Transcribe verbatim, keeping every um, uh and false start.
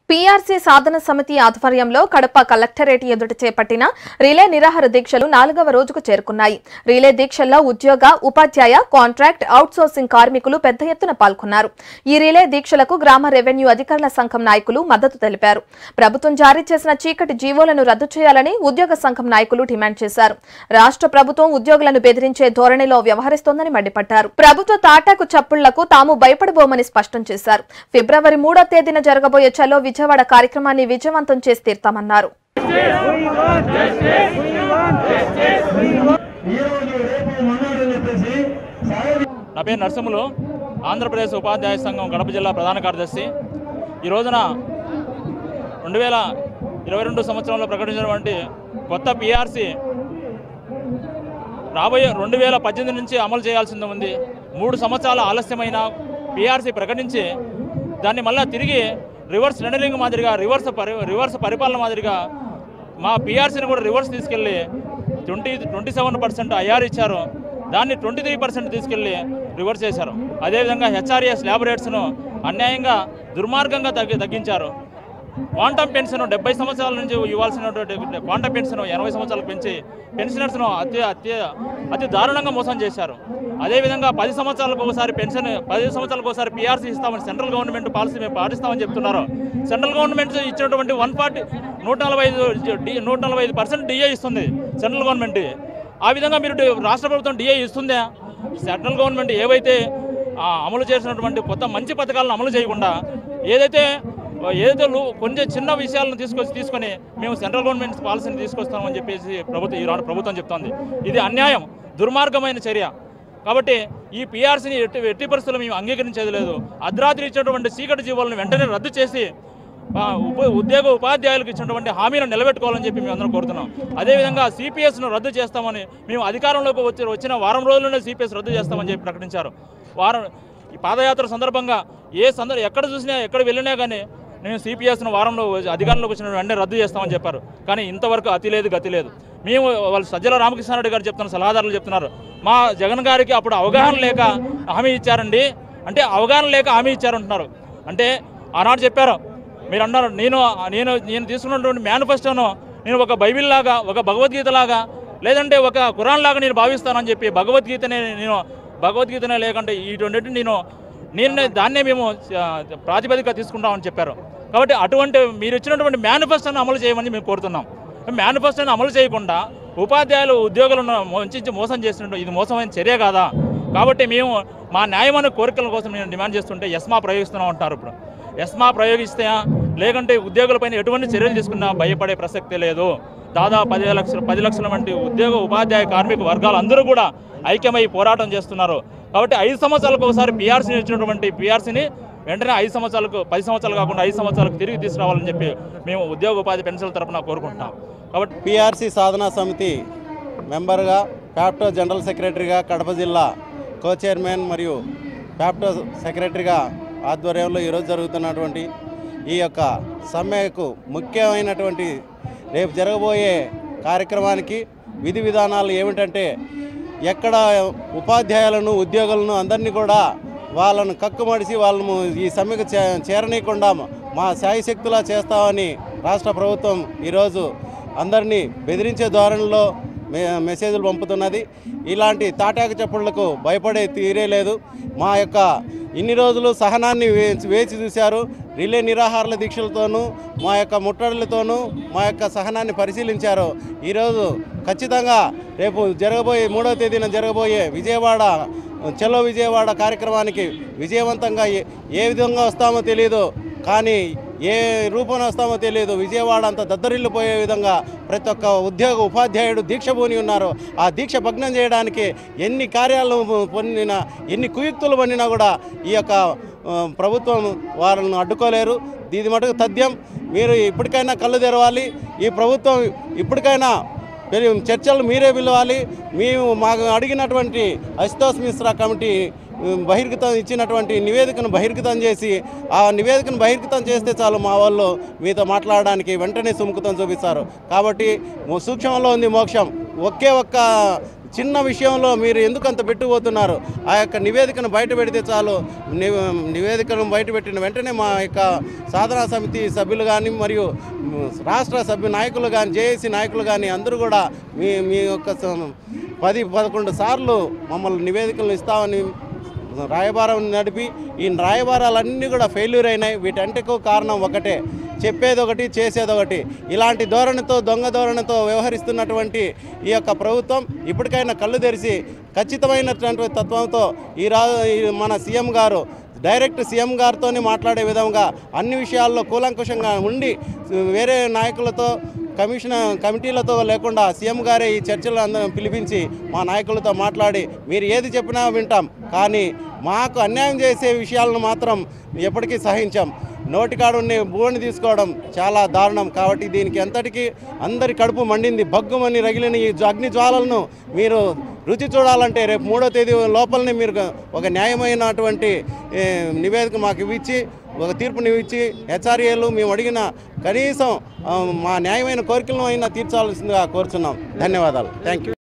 PRC సాధన సమితి ఆధ్వర్యంలో Kadapa collectorate ఎదుట చేపట్టిన రిలే నిరాహార దీక్షలు నాలుగవ రోజుకు చేరుకున్నాయి. రిలే దీక్షల్లో ఉద్యోగ, ఉపాధ్యాయ, కాంట్రాక్ట్, అవుట్సోర్సింగ్ కార్మికులు పెద్ద ఎత్తున పాల్గొన్నారు. ఈ రిలే దీక్షలకు గ్రామ రెవెన్యూ అధికారుల సంఘం నాయకులు మద్దతు తెలిపారు. ప్రభుత్వం జారీ చేసిన చీకటి జీవోలను రద్దు చేయాలని ఉద్యోగ సంఘం నాయకులు డిమాండ్ చేశారు. రాష్ట్ర ప్రభుత్వం ఉద్యోగులను బెదిరించే ధోరణిలో వ్యవహరిస్తోందని మండిపడ్డారు. ప్రభుత్వ తాటాకు చప్పుళ్లకు తాము భయపడబోమని స్పష్టం చేశారు. ఫిబ్రవరి మూడో తేదీన జరగబోయే చలో విజయవాడ కార్యక్రమాన్ని విజయవంతం చేసి తీర్తామన్నారు. నా పేరు నరసింహులు, ఆంధ్రప్రదేశ్ ఉపాధ్యాయ సంఘం గడప జిల్లా ప్రధాన కార్యదర్శి. ఈ రోజున రెండు వేల ఇరవై రెండు సంవత్సరంలో ప్రకటించినటువంటి కొత్త పిఆర్సీ రాబోయే రెండు వేల పద్దెనిమిది నుంచి అమలు చేయాల్సింది ఉంది. మూడు సంవత్సరాల ఆలస్యమైన పిఆర్సీ ప్రకటించి దాన్ని మళ్ళీ తిరిగి రివర్స్ టెండరింగ్ మాదిరిగా రివర్స్ పరి రివర్స్ పరిపాలన మాదిరిగా మా పిఆర్సీని కూడా రివర్స్ తీసుకెళ్ళి twenty twenty seven percent IR ఇచ్చారు. దాన్ని ట్వంటీ త్రీ పర్సెంట్ తీసుకెళ్ళి రివర్స్ చేశారు. అదేవిధంగా హెచ్ఆర్ఏఎస్ ల్యాబ్ రేట్స్ను అన్యాయంగా దుర్మార్గంగా తగ్గి తగ్గించారు. క్వాంటమ్ పెన్షన్ డెబ్బై సంవత్సరాల నుంచి ఇవ్వాల్సినటువంటి క్వాంటమ్ పెన్షన్ ఎనభై సంవత్సరాలకు పెంచి పెన్షనర్స్ను అతి అతి అతి దారుణంగా మోసం చేశారు. అదేవిధంగా పది సంవత్సరాలకు ఒకసారి పెన్షన్ పది సంవత్సరాలకు ఒకసారి పీఆర్సీ ఇస్తామని సెంట్రల్ గవర్నమెంట్ పాలసీ మేము పాటిస్తామని చెప్తున్నారు. సెంట్రల్ గవర్నమెంట్ ఇచ్చినటువంటి వన్ ఫార్టీ నూట నలభై ఐదు నూట నలభై ఐదు పర్సెంట్ డిఏ ఇస్తుంది సెంట్రల్ గవర్నమెంట్. ఆ విధంగా మీరు రాష్ట్ర ప్రభుత్వం డిఏ ఇస్తుందా? సెంట్రల్ గవర్నమెంట్ ఏవైతే అమలు చేసినటువంటి కొత్త మంచి పథకాలను అమలు చేయకుండా ఏదైతే ఏదైతే కొంచెం చిన్న విషయాలను తీసుకొచ్చి తీసుకొని మేము సెంట్రల్ గవర్నమెంట్ పాలసీని తీసుకొస్తామని చెప్పేసి ప్రభుత్వం ఈనాడు ప్రభుత్వం చెప్తోంది. ఇది అన్యాయం, దుర్మార్గమైన చర్య. కాబట్టి ఈ పీఆర్సీని ఎట్టి ఎట్టి పరిస్థితుల్లో మేము అంగీకరించేది లేదు. అర్ధరాత్రి ఇచ్చినటువంటి చీకటి జీవాలను వెంటనే రద్దు చేసి ఉద్యోగ ఉపాధ్యాయులకు ఇచ్చినటువంటి హామీలను నిలబెట్టుకోవాలని చెప్పి మేము అందరం కోరుతున్నాం. అదేవిధంగా సిపిఎస్ను రద్దు చేస్తామని మేము అధికారంలోకి వచ్చి వచ్చిన వారం రోజుల్లోనే సిపిఎస్ రద్దు చేస్తామని చెప్పి ప్రకటించారు. వారం ఈ పాదయాత్ర సందర్భంగా ఏ సందర్భం ఎక్కడ చూసినా ఎక్కడ వెళ్ళినా కానీ నేను సిపిఎస్ను వారంలో అధికారంలోకి వచ్చిన వెంటనే రద్దు చేస్తామని చెప్పారు. కానీ ఇంతవరకు అతి లేదు గతి లేదు. మేము వాళ్ళు సజ్జల రామకృష్ణారెడ్డి గారు చెప్తున్నారు, సలహాదారులు చెప్తున్నారు, మా జగన్ గారికి అప్పుడు అవగాహన లేక హామీ ఇచ్చారండి అంటే అవగాహన లేక హామీ ఇచ్చారంటున్నారు. అంటే ఆనాడు చెప్పారు, మీరు అన్నారు నేను నేను నేను తీసుకున్నటువంటి మేనిఫెస్టోను నేను ఒక బైబిల్ లాగా, ఒక భగవద్గీత లాగా, లేదంటే ఒక ఖురాన్ లాగా నేను భావిస్తానని చెప్పి భగవద్గీతనే నేను భగవద్గీతనే లేకంటే ఇటువంటి నేను నేను దాన్నే మేము ప్రాతిపదిక తీసుకుంటామని చెప్పారు. కాబట్టి అటువంటి మీరు ఇచ్చినటువంటి మేనిఫెస్టోను అమలు చేయమని మేము కోరుతున్నాం. మేనిఫెస్టోను అమలు చేయకుండా ఉపాధ్యాయులు ఉద్యోగులను వంచి మోసం చేసినట్టు ఇది మోసమైన చర్య కాదా? కాబట్టి మేము మా న్యాయమైన కోరికల కోసం మేము డిమాండ్ చేస్తుంటే ఎస్మా ప్రయోగిస్తున్నాం అంటారు. ఇప్పుడు ఎస్మా ప్రయోగిస్తే లేకంటే ఉద్యోగులపైన ఎటువంటి చర్యలు తీసుకున్నా భయపడే ప్రసక్తే లేదు. దాదాపు పది లక్షల పది లక్షల వంటి ఉద్యోగ ఉపాధ్యాయ కార్మిక వర్గాలు అందరూ కూడా ఐక్యమై పోరాటం చేస్తున్నారు. కాబట్టి ఐదు సంవత్సరాలకు ఒకసారి పీఆర్సీని ఇచ్చినటువంటి పీఆర్సీని వెంటనే ఐదు సంవత్సరాలకు పది సంవత్సరాలు కాకుండా ఐదు సంవత్సరాలకు తిరిగి తీసుకురావాలని చెప్పి మేము ఉద్యోగ ఉపాధి పెన్షన్ల తరఫున కోరుకుంటున్నాం. కాబట్టి పీఆర్సీ సాధనా సమితి మెంబర్గా, ప్యాప్టో జనరల్ సెక్రటరీగా, కడప జిల్లా కో చైర్మన్ మరియు ప్యాప్టో సెక్రటరీగా ఆధ్వర్యంలో ఈరోజు జరుగుతున్నటువంటి ఈ యొక్క సమ్మెకు ముఖ్యమైనటువంటి రేపు జరగబోయే కార్యక్రమానికి విధి విధానాలు ఏమిటంటే ఎక్కడ ఉపాధ్యాయులను ఉద్యోగులను అందరినీ కూడా వాళ్ళను కక్కుమడిసి వాళ్ళను ఈ సమ్మెకు చే చేరనీయకుండా మా శాయశక్తులా చేస్తామని రాష్ట్ర ప్రభుత్వం ఈరోజు అందరినీ బెదిరించే ధోరణిలో మె మెసేజ్లు పంపుతున్నది. ఇలాంటి తాటాకు చప్పుళ్లకు భయపడే తీరే లేదు. మా యొక్క ఇన్ని రోజులు సహనాన్ని వేచి చూశారు. రిలే నిరాహారాల దీక్షలతోనూ మా యొక్క ముట్టడులతోనూ మా యొక్క సహనాన్ని పరిశీలించారు. ఈరోజు ఖచ్చితంగా రేపు జరగబోయే మూడవ తేదీన జరగబోయే విజయవాడ చలో విజయవాడ కార్యక్రమానికి విజయవంతంగా ఏ విధంగా వస్తామో తెలియదు, కానీ ఏ రూపంలో వస్తామో తెలియదు. విజయవాడ అంత దద్దరిల్లిపోయే విధంగా ప్రతి ఒక్క ఉద్యోగ ఉపాధ్యాయుడు దీక్ష పూని ఉన్నారు. ఆ దీక్ష భగ్నం చేయడానికి ఎన్ని కార్యాలు పొందినా, ఎన్ని కుయుక్తులు పన్నినా కూడా ఈ యొక్క ప్రభుత్వం వారిని అడ్డుకోలేరు. ఇది మటుకు తథ్యం. మీరు ఇప్పటికైనా కళ్ళు తెరవాలి. ఈ ప్రభుత్వం ఇప్పటికైనా చర్చలు మీరే పిలవాలి. మేము మాకు అడిగినటువంటి అశుతోష్ మిశ్రా కమిటీ బహిర్గతం ఇచ్చినటువంటి నివేదికను బహిర్గతం చేసి ఆ నివేదికను బహిర్గతం చేస్తే చాలు మా వాళ్ళు మీతో మాట్లాడడానికి వెంటనే సుముఖతం చూపిస్తారు. కాబట్టి సూక్ష్మంలో ఉంది మోక్షం. ఒకే ఒక్క చిన్న విషయంలో మీరు ఎందుకు అంత పెట్టుకుపోతున్నారు? ఆ యొక్క నివేదికను బయట పెడితే చాలు. నివేదికను బయట పెట్టిన వెంటనే మా యొక్క సాధనా సమితి సభ్యులు కానీ మరియు రాష్ట్ర సభ్యు నాయకులు కానీ జేఏసీ నాయకులు కానీ అందరూ కూడా మీ మీ యొక్క పది పదకొండు సార్లు మమ్మల్ని నివేదికలను ఇస్తామని రాయబారం నడిపి ఈ రాయబారాలన్నీ కూడా ఫెయిల్యూర్ అయినాయి. వీటంటికి కారణం ఒకటే, చెప్పేది ఒకటి చేసేది ఒకటి. ఇలాంటి ధోరణితో దొంగ ధోరణితో వ్యవహరిస్తున్నటువంటి ఈ యొక్క ప్రభుత్వం ఇప్పటికైనా కళ్ళు తెరిచి ఖచ్చితమైనటువంటి తత్వంతో ఈ రా మన సీఎం గారు డైరెక్ట్ సీఎం గారితోనే మాట్లాడే విధంగా అన్ని విషయాల్లో కూలంకుషంగా ఉండి వేరే నాయకులతో కమిషన్ కమిటీలతో లేకుండా సీఎం గారే ఈ చర్చలు అందరం పిలిపించి మా నాయకులతో మాట్లాడి మీరు ఏది చెప్పినా వింటాం, కానీ మాకు అన్యాయం చేసే విషయాలను మాత్రం ఎప్పటికీ సహించాం. నోటికాడుని భూమిని తీసుకోవడం చాలా దారుణం. కాబట్టి దీనికి ఎంతటికీ అందరి కడుపు మండింది. భగ్గుమని రగిలిన ఈ అగ్ని జ్వాలలను మీరు రుచి చూడాలంటే రేపు మూడో తేదీ లోపలనే మీరు ఒక న్యాయమైనటువంటి నివేదిక మాకు ఇవ్వించి ఒక తీర్పుని ఇచ్చి హెచ్ఆర్ఏలు మేము అడిగిన కనీసం మా న్యాయమైన కోరికలను అయినా తీర్చాల్సిందిగా కోరుచున్నాం. ధన్యవాదాలు. Thank you.